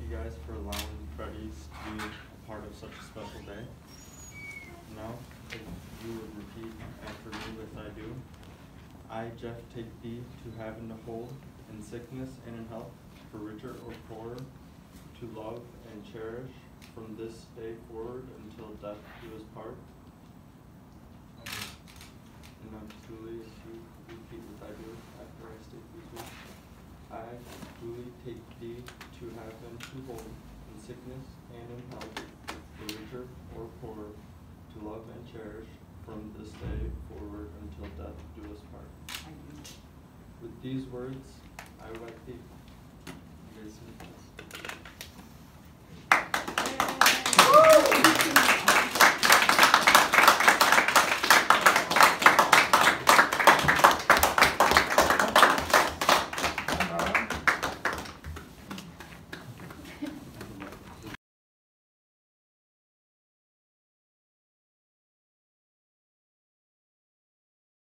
you guys for allowing Freddie's to be a part of such a special day. Now, if you would repeat after me as I do. I, Jeff, take thee to have and to hold, in sickness and in health, for richer or poorer, to love and cherish from this day forward until death do us part. And now, Julie, if you repeat what I do after I state these words. I, Julie, take thee to have and to hold, in sickness and in health, for richer or poorer, to love and cherish from this day forward until death do us part. With these words, I wed thee. You guys